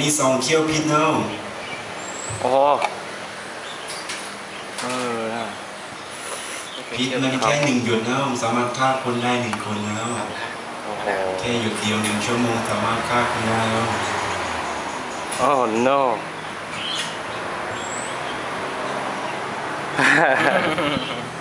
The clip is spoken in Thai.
มี2 เขี้ยวพิษเนาะโอ้พิษมันแค่1 หยดเนาะสามารถฆ่าคนได้1 คนแล้วแค่หยดเดียว1 ชั่วโมงสามารถฆ่าคนได้แล้วโอ้ no เ